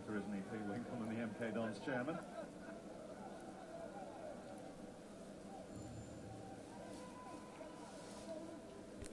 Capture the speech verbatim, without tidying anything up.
character, isn't he, Pete Winkelman, the M K Dons chairman?